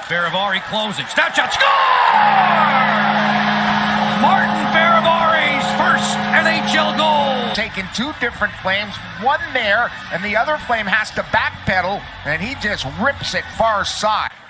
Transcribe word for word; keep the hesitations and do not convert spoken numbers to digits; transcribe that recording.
Fehérváry closing. Snap shot. Score! Martin Fehérváry's first N H L goal. Taking two different flames, one there, and the other flame has to backpedal, and he just rips it far side.